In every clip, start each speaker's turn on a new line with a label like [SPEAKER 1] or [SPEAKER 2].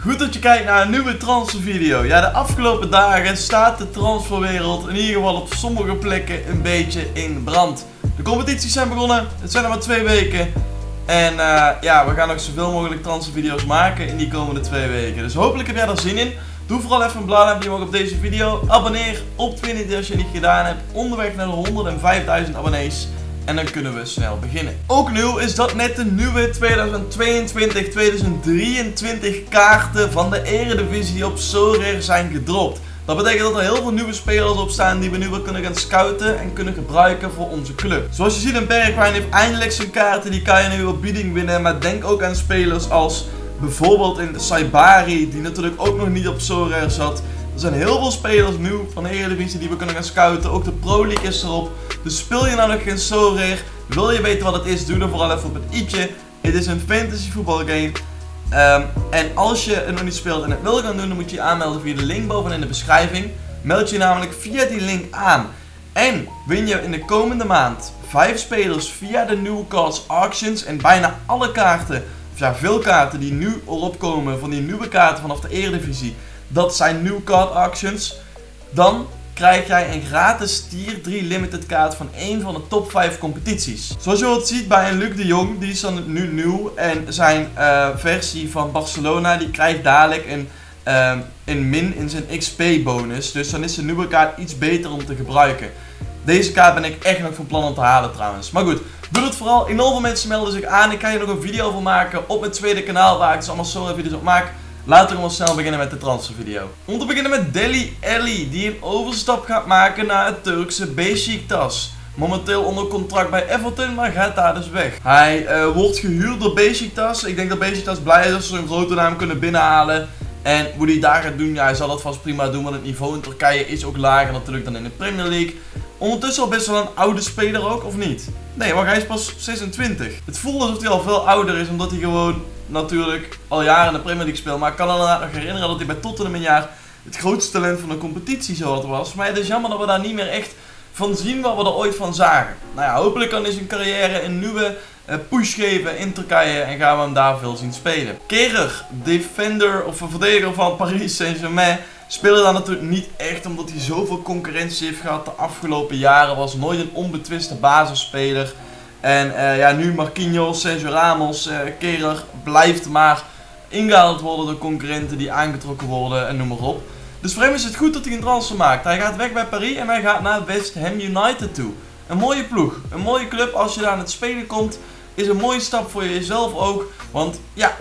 [SPEAKER 1] Goed dat je kijkt naar een nieuwe transfervideo. Ja, de afgelopen dagen staat de transferwereld in ieder geval op sommige plekken een beetje in brand. De competities zijn begonnen, het zijn er maar 2 weken. En ja, we gaan nog zoveel mogelijk transfervideo's maken in die komende 2 weken. Dus hopelijk heb jij er zin in. Doe vooral even een blauw duimpje omhoog op deze video. Abonneer op Twinity als je het niet gedaan hebt. Onderweg naar de 105.000 abonnees. En dan kunnen we snel beginnen. Ook nieuw is dat net de nieuwe 2022-2023 kaarten van de Eredivisie op Sorare zijn gedropt. Dat betekent dat er heel veel nieuwe spelers op staan die we nu weer kunnen gaan scouten en kunnen gebruiken voor onze club. Zoals je ziet, een Bergwijn heeft eindelijk zijn kaarten, die kan je nu op bieding winnen. Maar denk ook aan spelers als bijvoorbeeld in Saibari, die natuurlijk ook nog niet op Sorare zat. Er zijn heel veel spelers nieuw van de Eredivisie die we kunnen gaan scouten. Ook de Pro League is erop. Dus speel je nou nog geen Sorare, wil je weten wat het is, doe er vooral even op het i'tje. Het is een fantasy voetbalgame. En als je het nog niet speelt en het wil gaan doen, dan moet je je aanmelden via de link boven in de beschrijving. Meld je namelijk via die link aan. En win je in de komende maand 5 spelers via de New Cards Auctions. En bijna alle kaarten, of ja, veel kaarten die nu erop komen van die nieuwe kaarten vanaf de Eredivisie, dat zijn New Card Auctions. Dan krijg jij een gratis Tier 3 Limited kaart van een van de top 5 competities. Zoals je het ziet bij een Luc de Jong, die is dan nu nieuw. En zijn versie van Barcelona, die krijgt dadelijk een min in zijn XP bonus. Dus dan is de nieuwe kaart iets beter om te gebruiken. Deze kaart ben ik echt nog van plan om te halen trouwens. Maar goed, doe het vooral. Enorm veel mensen melden zich aan. Ik kan je nog een video van maken op mijn tweede kanaal waar ik dus allemaal Sorare video's op maak. Laten we gewoon snel beginnen met de transfervideo. Om te beginnen met Deli Ali, die een overstap gaat maken naar het Turkse Beşiktaş. Momenteel onder contract bij Everton, maar gaat daar dus weg. Hij wordt gehuurd door Beşiktaş. Ik denk dat Beşiktaş blij is als ze zo'n grote naam kunnen binnenhalen. En hoe hij daar gaat doen, ja, hij zal dat vast prima doen, want het niveau in Turkije is ook lager natuurlijk dan in de Premier League. Ondertussen al best wel een oude speler ook, of niet? Nee, maar hij is pas 26. Het voelt alsof hij al veel ouder is, omdat hij gewoon natuurlijk al jaren in de Premier League speelt. Maar ik kan inderdaad nog herinneren dat hij bij Tottenham een jaar het grootste talent van de competitie zo wat was. Maar het is jammer dat we daar niet meer echt van zien wat we er ooit van zagen. Nou ja, hopelijk kan hij zijn carrière een nieuwe push geven in Turkije en gaan we hem daar veel zien spelen. Kerr, defender of een verdediger van Paris Saint-Germain, speelde daar natuurlijk niet echt omdat hij zoveel concurrentie heeft gehad de afgelopen jaren. Was nooit een onbetwiste basisspeler. En ja, nu Marquinhos, Sergio Ramos, Kerr blijft maar ingehaald worden door concurrenten die aangetrokken worden en noem maar op. Dus voor hem is het goed dat hij een transfer maakt. Hij gaat weg bij Paris en hij gaat naar West Ham United toe. Een mooie ploeg, een mooie club. Als je daar aan het spelen komt, is een mooie stap voor jezelf ook. Want ja,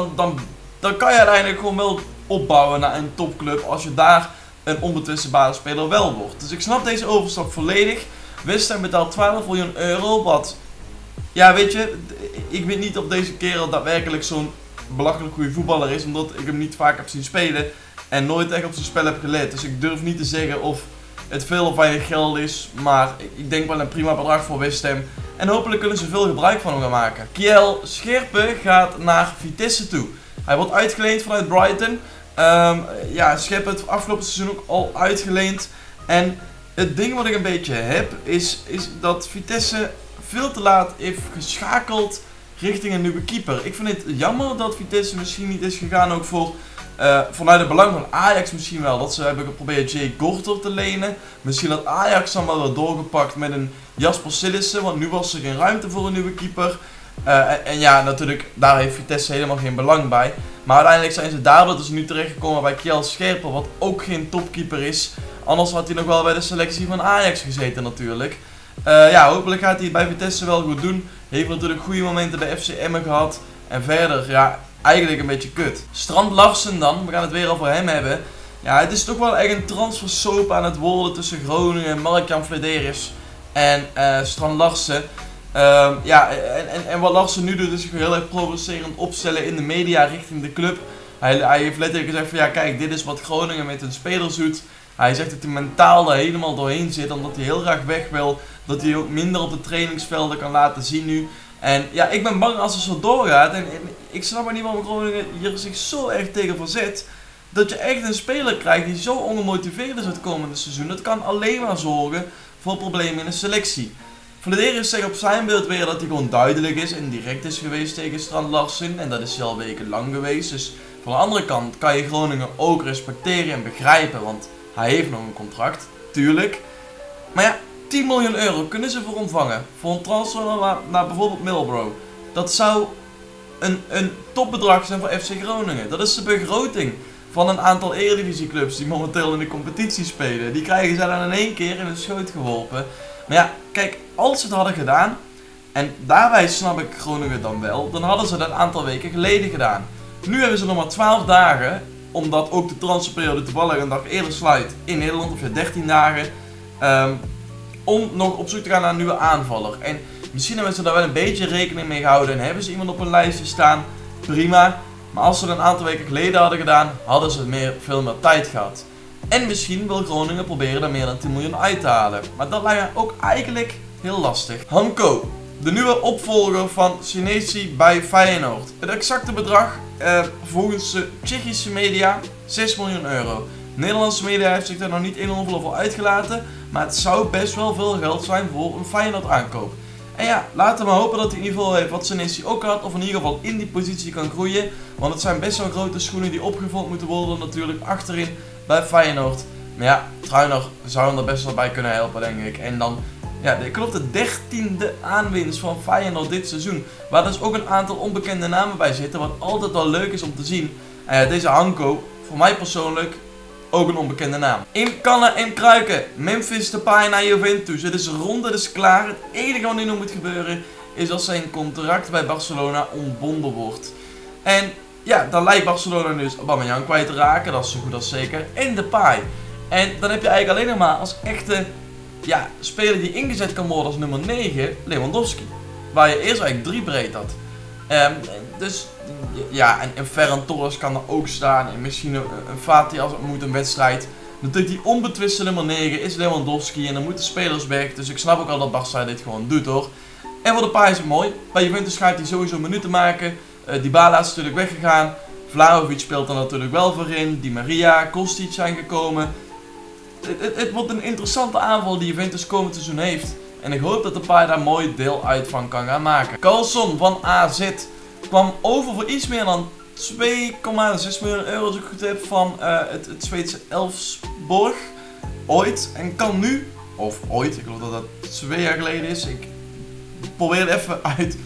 [SPEAKER 1] dan kan je uiteindelijk gewoon wel opbouwen naar een topclub als je daar een onbetwiste basisspeler wel wordt. Dus ik snap deze overstap volledig. West Ham betaalt 12 miljoen euro, wat, ja weet je, ik weet niet of deze kerel daadwerkelijk zo'n belachelijk goede voetballer is, omdat ik hem niet vaak heb zien spelen en nooit echt op zijn spel heb gelet. Dus ik durf niet te zeggen of het veel of weinig geld is, maar ik denk wel een prima bedrag voor West Ham. En hopelijk kunnen ze veel gebruik van hem gaan maken. Kiel Scherpe gaat naar Vitesse toe. Hij wordt uitgeleend vanuit Brighton. Ja, Scherpe het afgelopen seizoen ook al uitgeleend. En het ding wat ik een beetje heb, is dat Vitesse veel te laat heeft geschakeld richting een nieuwe keeper. Ik vind het jammer dat Vitesse misschien niet is gegaan ook voor, vanuit het belang van Ajax misschien wel. Dat ze hebben geprobeerd Jay Gorter te lenen. Misschien had Ajax dan wel weer doorgepakt met een Jasper Sillissen, want nu was er geen ruimte voor een nieuwe keeper. En ja, natuurlijk, daar heeft Vitesse helemaal geen belang bij. Maar uiteindelijk zijn ze daardoor dus nu terechtgekomen bij Kiel Scherpe, wat ook geen topkeeper is. Anders had hij nog wel bij de selectie van Ajax gezeten natuurlijk. Ja, hopelijk gaat hij het bij Vitesse wel goed doen. Heeft natuurlijk goede momenten bij FC Emmen gehad. En verder, ja, eigenlijk een beetje kut. Strand Larsen dan, we gaan het weer over hem hebben. Ja, het is toch wel echt een transfersoap aan het worden tussen Groningen, Mark-Jan Flederis en Strand Larsen. Ja, en wat Larsen nu doet is zich heel erg provocerend opstellen in de media richting de club. Hij heeft letterlijk gezegd van ja kijk, dit is wat Groningen met hun spelers doet. Hij zegt dat hij mentaal er helemaal doorheen zit, omdat hij heel graag weg wil. Dat hij ook minder op de trainingsvelden kan laten zien nu. En ja, ik ben bang als het zo doorgaat. En ik snap maar niet waarom Groningen hier zich zo erg tegen verzet. Dat je echt een speler krijgt die zo ongemotiveerd is het komende seizoen. Dat kan alleen maar zorgen voor problemen in de selectie. Flederis zegt op zijn beeld weer dat hij gewoon duidelijk is en direct is geweest tegen Strand Larsen. En dat is hij al weken lang geweest. Dus Van de andere kant kan je Groningen ook respecteren en begrijpen, want hij heeft nog een contract, tuurlijk. Maar ja, 10 miljoen euro kunnen ze voor ontvangen. Voor een transfer naar bijvoorbeeld Middlesbrough. Dat zou een topbedrag zijn voor FC Groningen. Dat is de begroting van een aantal eredivisieclubs die momenteel in de competitie spelen. Die krijgen ze dan in één keer in de schoot geworpen. Maar ja, kijk, als ze het hadden gedaan, en daarbij snap ik Groningen dan wel, dan hadden ze dat een aantal weken geleden gedaan. Nu hebben ze nog maar 12 dagen, omdat ook de transferperiode toevallig een dag eerder sluit in Nederland, of 13 dagen, om nog op zoek te gaan naar een nieuwe aanvaller. En misschien hebben ze daar wel een beetje rekening mee gehouden en hebben ze iemand op een lijstje staan, prima. Maar als ze het een aantal weken geleden hadden gedaan, hadden ze veel meer tijd gehad. En misschien wil Groningen proberen er meer dan 10 miljoen uit te halen. Maar dat lijkt me ook eigenlijk heel lastig. Hanko, de nieuwe opvolger van Senesi bij Feyenoord. Het exacte bedrag, volgens de Tsjechische media, 6 miljoen euro. De Nederlandse media heeft zich daar nog niet enorm over uitgelaten. Maar het zou best wel veel geld zijn voor een Feyenoord aankoop. En ja, laten we hopen dat hij in ieder geval heeft wat Senesi ook had. Of in ieder geval in die positie kan groeien. Want het zijn best wel grote schoenen die opgevuld moeten worden natuurlijk achterin bij Feyenoord. Maar ja, Truiner zou hem er best wel bij kunnen helpen, denk ik. En dan, ja, ik geloof de 13e aanwinst van Feyenoord dit seizoen. Waar dus ook een aantal onbekende namen bij zitten. Wat altijd wel leuk is om te zien. En ja, deze Hanko, voor mij persoonlijk, ook een onbekende naam. In kannen en kruiken. Memphis Depay naar Juventus. Het is rond, het is klaar. Het enige wat nu nog moet gebeuren is dat zijn contract bij Barcelona ontbonden wordt. En ja, dan lijkt Barcelona nu eens Aubameyang kwijt te raken. Dat is zo goed als zeker. En Depay. En dan heb je eigenlijk alleen nog maar als echte speler die ingezet kan worden als nummer 9, Lewandowski. Waar je eerst eigenlijk 3 breed had. Dus ja, en Ferran Torres kan er ook staan. En misschien een Fati als het moet, een wedstrijd. Natuurlijk die onbetwiste nummer 9 is Lewandowski. En dan moeten spelers weg. Dus ik snap ook al dat Barca dit gewoon doet, hoor. En voor Depay is het mooi. Bij Juventus gaat hij sowieso minuten maken. Dybala is natuurlijk weggegaan. Vlahovic speelt er natuurlijk wel voor in. Di Maria, Kostic zijn gekomen. Het wordt een interessante aanval die Juventus komend seizoen heeft. En ik hoop dat Depay daar mooi deel uit van kan gaan maken. Karlsson van AZ kwam over voor iets meer dan 2,6 miljoen euro, als ik goed heb, van het Zweedse Elfsborg. Ooit. En kan nu, of ooit, ik geloof dat dat 2 jaar geleden is. Ik probeer het even uit...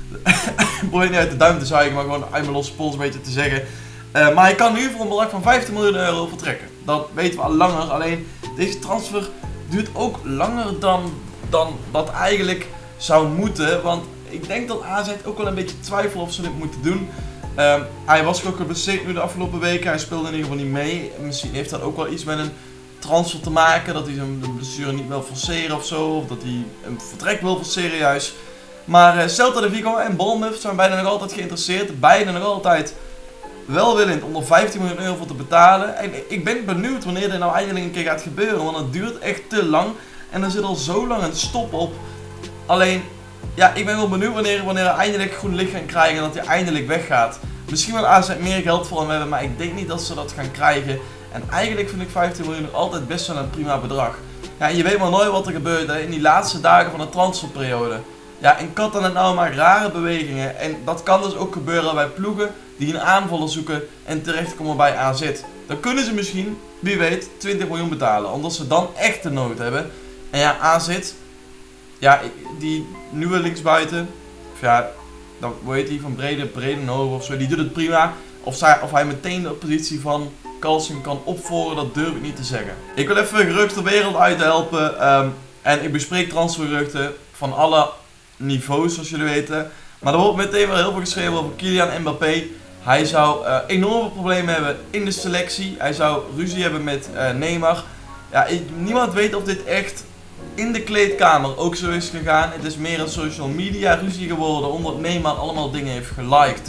[SPEAKER 1] ik probeer niet uit de duim te zuigen, maar gewoon uit mijn losse pols een beetje te zeggen. Maar hij kan nu voor een bedrag van 15 miljoen euro vertrekken. Dat weten we al langer. Alleen deze transfer duurt ook langer dan dat eigenlijk zou moeten. Want ik denk dat AZ ook wel een beetje twijfelt of ze dit moeten doen. Hij was ook geblesseerd nu de afgelopen weken. Hij speelde in ieder geval niet mee. Misschien heeft dat ook wel iets met een transfer te maken. Dat hij zijn blessure niet wil forceren of zo. Of dat hij een vertrek wil forceren juist. Maar Celta de Vigo en Bournemouth zijn beide nog altijd geïnteresseerd. Beide nog altijd welwillend om er 15 miljoen euro voor te betalen. En ik ben benieuwd wanneer dit nou eindelijk een keer gaat gebeuren. Want het duurt echt te lang. En er zit al zo lang een stop op. Alleen, ja, ik ben wel benieuwd wanneer hij eindelijk groen licht gaan krijgen en dat hij eindelijk weggaat. Misschien wil AZ meer geld voor hem hebben, maar ik denk niet dat ze dat gaan krijgen. En eigenlijk vind ik 15 miljoen altijd best wel een prima bedrag. Ja, en je weet maar nooit wat er gebeurt in die laatste dagen van de transferperiode. Ja, en Katan en nou maar rare bewegingen. En dat kan dus ook gebeuren bij ploegen die een aanvaller zoeken en terechtkomen bij AZ. Dan kunnen ze misschien, wie weet, 20 miljoen betalen. Omdat ze dan echt de nood hebben. En ja, AZ, ja, die nieuwe linksbuiten, of ja, hoe heet die, van Bredenhoven of zo, die doet het prima. Of hij meteen de positie van Karlsson kan opvolgen, dat durf ik niet te zeggen. Ik wil even geruchten de wereld uit helpen. En ik bespreek transfergeruchten van alle niveaus, zoals jullie weten. Maar er wordt meteen wel heel veel geschreven over Kylian Mbappé. Hij zou enorme problemen hebben in de selectie. Hij zou ruzie hebben met Neymar. Ja, niemand weet of dit echt in de kleedkamer ook zo is gegaan. Het is meer een social media ruzie geworden, omdat Neymar allemaal dingen heeft geliked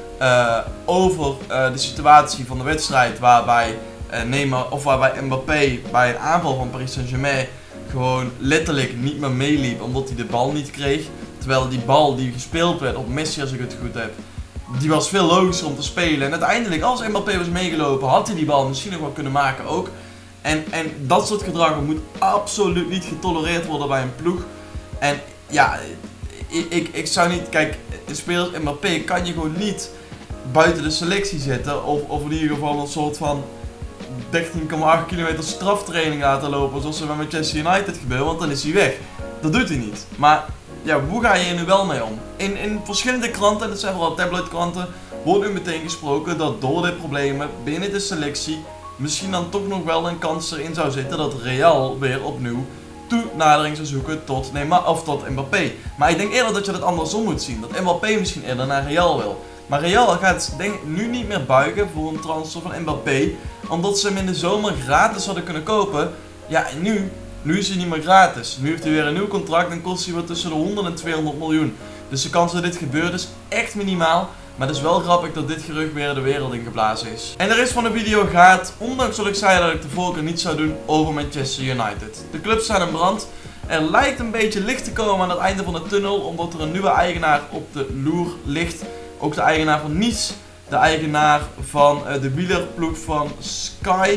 [SPEAKER 1] over de situatie van de wedstrijd, waarbij waarbij Mbappé bij een aanval van Paris Saint-Germain gewoon letterlijk niet meer meeliep omdat hij de bal niet kreeg. Terwijl die bal die gespeeld werd op Messi, als ik het goed heb, die was veel logischer om te spelen. En uiteindelijk, als Mbappé was meegelopen, had hij die bal misschien nog wel kunnen maken ook. En dat soort gedragen moet absoluut niet getolereerd worden bij een ploeg. En ja, ik zou niet... Kijk, de spelers Mbappé kan je gewoon niet buiten de selectie zitten. Of in ieder geval een soort van 13,8 kilometer straftraining laten lopen. Zoals er bij Manchester United gebeurt. Want dan is hij weg. Dat doet hij niet. Maar ja, hoe ga je er nu wel mee om? In verschillende kranten, dat zijn vooral tabloidkranten, wordt nu meteen gesproken dat door de problemen binnen de selectie misschien dan toch nog wel een kans erin zou zitten dat Real weer opnieuw toenadering zou zoeken tot Neymar of tot Mbappé. Maar ik denk eerder dat je dat andersom moet zien. Dat Mbappé misschien eerder naar Real wil. Maar Real gaat denk ik nu niet meer buigen voor een transfer van Mbappé. Omdat ze hem in de zomer gratis hadden kunnen kopen. Ja, en nu is hij niet meer gratis. Nu heeft hij weer een nieuw contract en kost hij wat tussen de 100 en 200 miljoen. Dus de kans dat dit gebeurt is echt minimaal. Maar het is wel grappig dat dit gerucht weer de wereld in geblazen is. En de rest van de video gaat, ondanks dat ik zei dat ik de voorkeur niet zou doen, over Manchester United. De club staat in brand. Er lijkt een beetje licht te komen aan het einde van de tunnel, omdat er een nieuwe eigenaar op de loer ligt. Ook de eigenaar van Nice, de eigenaar van de wielerploeg van Sky.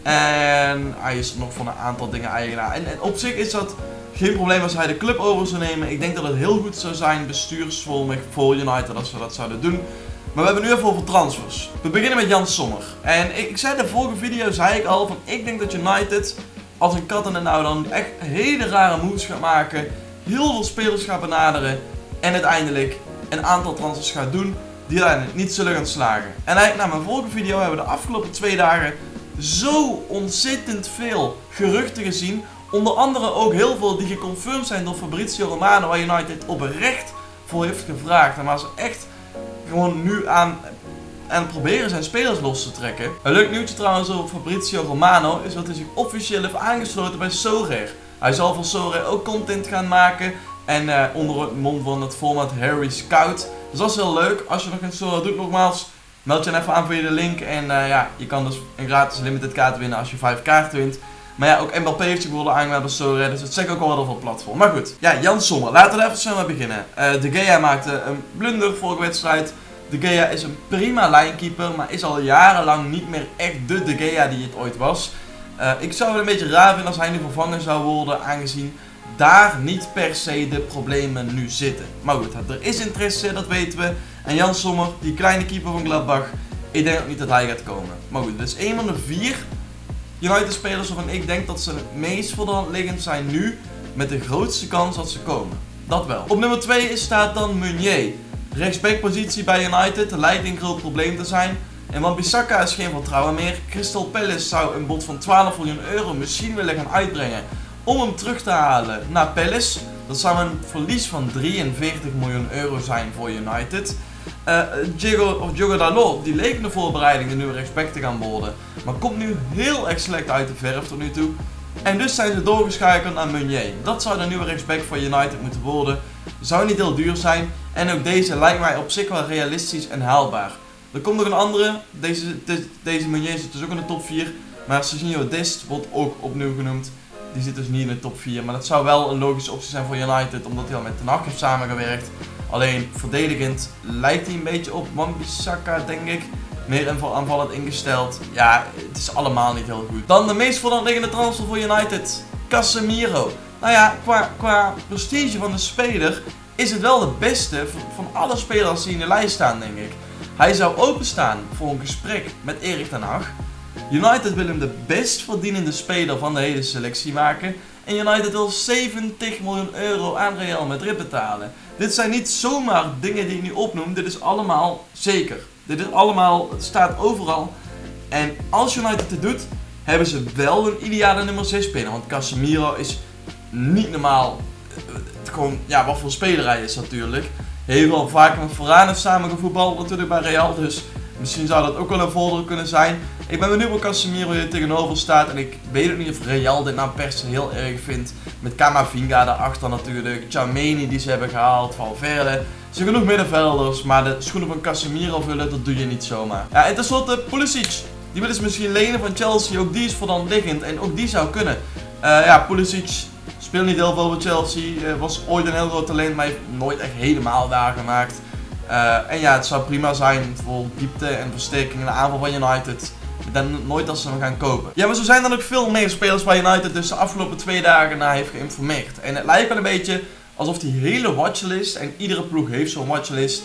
[SPEAKER 1] En hij is nog van een aantal dingen eigenaar. En op zich is dat geen probleem als hij de club over zou nemen. Ik denk dat het heel goed zou zijn bestuursvormig voor United als we dat zouden doen. Maar we hebben nu even over transfers. We beginnen met Jan Sommer. En ik zei de vorige video zei ik al van ik denk dat United als een kat in de nauw dan echt hele rare moves gaat maken. Heel veel spelers gaat benaderen. En uiteindelijk een aantal transfers gaat doen die uiteindelijk niet zullen gaan slagen. En eigenlijk na mijn vorige video hebben we de afgelopen 2 dagen zo ontzettend veel geruchten gezien. Onder andere ook heel veel die geconfirmed zijn door Fabrizio Romano, waar United oprecht voor heeft gevraagd. En waar ze echt gewoon nu aan het proberen zijn spelers los te trekken. Een leuk nieuwtje trouwens over Fabrizio Romano is dat hij zich officieel heeft aangesloten bij Sorare. Hij zal voor Sorare ook content gaan maken. En onder het mond van het format Harry Scout. Dus dat is heel leuk. Als je nog geen Sorare doet, nogmaals, meld je even aan via de link. En ja, je kan dus een gratis limited kaart winnen als je 5 kaarten wint. Maar ja, ook Mbappé heeft zich bijvoorbeeld aangemeld bij Sorare, dus dat zegt ook al wel over het platform. Maar goed, ja, Jan Sommer. Laten we even snel maar beginnen. De Gea maakte een blunder vorige wedstrijd. De Gea is een prima linekeeper, maar is al jarenlang niet meer echt de Gea die het ooit was. Ik zou het een beetje raar vinden als hij nu vervangen zou worden, aangezien daar niet per se de problemen nu zitten. Maar goed, er is interesse, dat weten we. En Jan Sommer, die kleine keeper van Gladbach, ik denk ook niet dat hij gaat komen. Maar goed, dit is een van de 4 United-spelers waarvan ik denk dat ze het meest voor de hand liggend zijn nu, met de grootste kans dat ze komen. Dat wel. Op nummer 2 staat dan Meunier. Rechtsbackpositie bij United lijkt een groot probleem te zijn. En Wan-Bissaka is geen vertrouwen meer. Crystal Palace zou een bod van 12 miljoen euro misschien willen gaan uitbrengen om hem terug te halen naar Palace. Dat zou een verlies van 43 miljoen euro zijn voor United. Diogo Dalot, die leek in de voorbereiding de nieuwe rechtsback te gaan worden, maar komt nu heel erg slecht uit de verf tot nu toe. En dus zijn ze doorgeschakeld naar Meunier. Dat zou de nieuwe rechtsback voor United moeten worden. Zou niet heel duur zijn. En ook deze lijkt mij op zich wel realistisch en haalbaar. Er komt nog een andere. Deze Meunier zit dus ook in de top 4. Maar Serginho Dest wordt ook opnieuw genoemd. Die zit dus niet in de top 4. Maar dat zou wel een logische optie zijn voor United, omdat hij al met Ten Hag heeft samengewerkt. Alleen verdedigend lijkt hij een beetje op Wan-Bissaka, denk ik. Meer aanvallend ingesteld. Ja, het is allemaal niet heel goed. Dan de meest voor de hand liggende transfer voor United. Casemiro. Nou ja, qua prestige van de speler is het wel de beste van alle spelers die in de lijst staan, denk ik. Hij zou openstaan voor een gesprek met Erik ten Hag. United wil hem de best verdienende speler van de hele selectie maken. En United wil 70 miljoen euro aan Real Madrid betalen. Dit zijn niet zomaar dingen die ik nu opnoem. Dit is allemaal zeker. Dit is allemaal, het staat overal. En als United het doet, hebben ze wel een ideale nummer 6 speler. Want Casemiro is niet normaal. Gewoon, ja, wat voor speler hij is natuurlijk. Heeft wel vaker met Varane samen gevoetbald natuurlijk bij Real. Dus misschien zou dat ook wel een voordeel kunnen zijn. Ik ben benieuwd wat Casemiro hier tegenover staat. En ik weet ook niet of Real dit nou per se heel erg vindt. Met Camavinga daarachter natuurlijk. Tchouaméni die ze hebben gehaald. Valverde. Er zijn genoeg middenvelders. Maar de schoenen van Casemiro vullen, dat doe je niet zomaar. Ja, en tenslotte Pulisic. Die willen ze misschien lenen van Chelsea. Ook die is voor dan liggend. En ook die zou kunnen. Ja, Pulisic speelt niet heel veel bij Chelsea. Was ooit een heel groot talent. Maar heeft nooit echt helemaal daar gemaakt. En ja, het zou prima zijn voor diepte en versterking in de aanval van United. Ik denk nooit dat ze hem gaan kopen. Ja, maar zo zijn er ook veel meer spelers bij United dus de afgelopen 2 dagen naar heeft geïnformeerd. En het lijkt wel een beetje alsof die hele watchlist, en iedere ploeg heeft zo'n watchlist,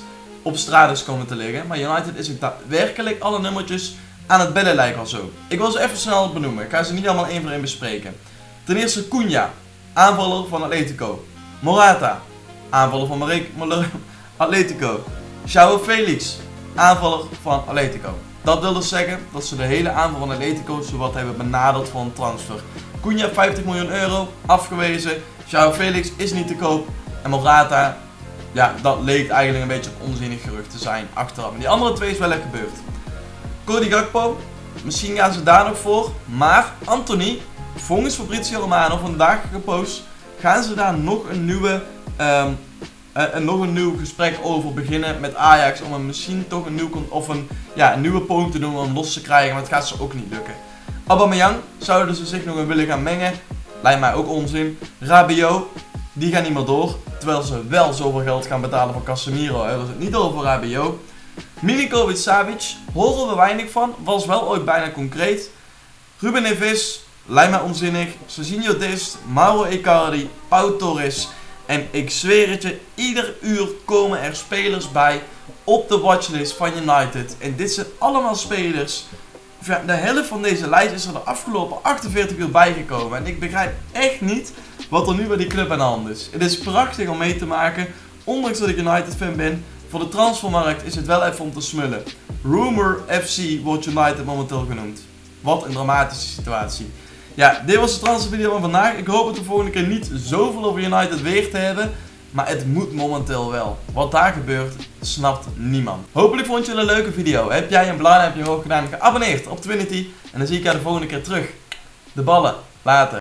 [SPEAKER 1] op straat is komen te liggen. Maar United is ook daadwerkelijk alle nummertjes aan het bellen, lijkt al zo. Ik wil ze even snel benoemen. Ik ga ze niet allemaal één voor één bespreken. Ten eerste Cunha, aanvaller van Atletico. Morata, aanvaller van Atletico. João Felix, aanvaller van Atletico. Dat wil dus zeggen dat ze de hele aanval van Atletico zowat hebben benaderd voor een transfer. Cunha 50 miljoen euro, afgewezen. João Felix is niet te koop. En Morata, ja, dat leek eigenlijk een beetje een onzinnig gerucht te zijn achteraf. Maar die andere twee is wel echt gebeurd. Cody Gakpo, misschien gaan ze daar nog voor. Maar Anthony, volgens Fabrizio Romano vandaag gepost, gaan ze daar nog een nieuw gesprek over beginnen met Ajax. Om hem misschien toch een nieuwe poging te doen om hem los te krijgen. Maar het gaat ze ook niet lukken. Aubameyang, zouden ze zich nog in willen gaan mengen? Lijkt mij ook onzin. Rabiot, die gaat niet meer door. Terwijl ze wel zoveel geld gaan betalen voor Casemiro. Hebben ze het niet over Rabiot. Milinkovic Savic, horen we weinig van. Was wel ooit bijna concreet. Ruben Neves, lijkt mij onzinnig. Serginho Dest, Mauro Icardi, Pau Torres. En ik zweer het je, ieder uur komen er spelers bij op de watchlist van United. En dit zijn allemaal spelers. De helft van deze lijst is er de afgelopen 48 uur bijgekomen. En ik begrijp echt niet wat er nu bij die club aan de hand is. Het is prachtig om mee te maken, ondanks dat ik United fan ben. Voor de transfermarkt is het wel even om te smullen. Rumor FC wordt United momenteel genoemd. Wat een dramatische situatie. Ja, dit was de transfervideo van vandaag. Ik hoop het de volgende keer niet zoveel over United weer te hebben. Maar het moet momenteel wel. Wat daar gebeurt, snapt niemand. Hopelijk vond je het een leuke video. Heb jij een blauw duimpje hoog gedaan, geabonneerd op Twinity. En dan zie ik jou de volgende keer terug. De ballen, later.